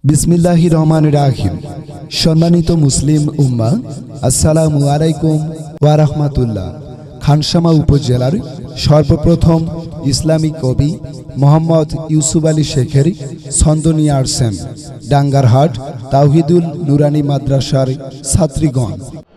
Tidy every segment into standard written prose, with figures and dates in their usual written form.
বিসমিল্লাহির রহমানির রহিম। সম্মানিত মুসলিম উম্মাহ, আসসালামু আলাইকুম ওয়া রাহমাতুল্লাহ। খানসামা উপজেলার সর্বপ্রথম ইসলামিক কবি মোহাম্মদ ইউসুফ আলী শেখের ছন্দ নিয়ে আসছেন ডাঙ্গারহাট তাওহিদুল নুরানি মাদ্রাসার ছাত্রীগণ।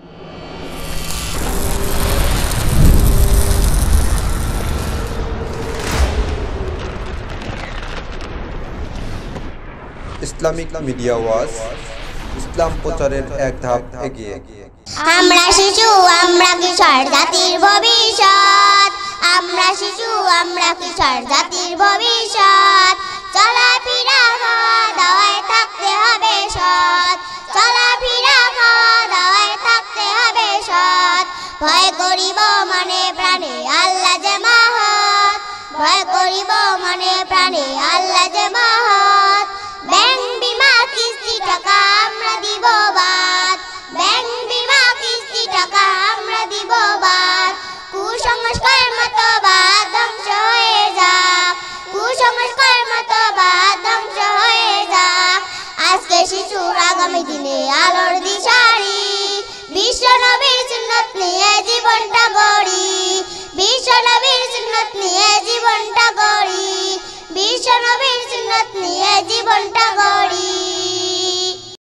ইসলামিক মিডিয়া ওয়াজ ইসলাম প্রচারের এক ধাপ এগিয়ে। আমরা শিশু, আমরা কিশোর জাতির ভবিষ্যৎ। আমরা শিশু, আমরা কিশোর জাতির ভবিষ্যৎ। চলাফেরা খাওয়া দাওয়ায় থাকতে হবে সৎ। চলাফেরা খাওয়া দাওয়ায় থাকতে হবে সৎ। ভয় করিব মনে প্রাণে আল্লাহ যে মহৎ। ভয় করিব মনে প্রাণে আল্লাহ যে মহৎ। ব্যাংক বিমা কিস্তি টাকা আমরা দিব বাদ। ব্যাংক বিমা কিস্তি টাকা আমরা দিব বাদ। কুসংস্কার মতবাদ ধ্বংস হয়ে যাক। কুসংস্কার মতবাদ ধ্বংস হয়ে যাক। আজকে শিশুর আগামী দিনে আলোর দিশারি। বিশ্ব নবীর সুন্নাত নিয়ে জীবনটা গড়ি। বিশ্ব নবীর সুন্নাত নিয়ে জীবনটা গড়ি। বিশ্ব নবীর সুন্নাত নিয়ে জীবনটা গড়ি।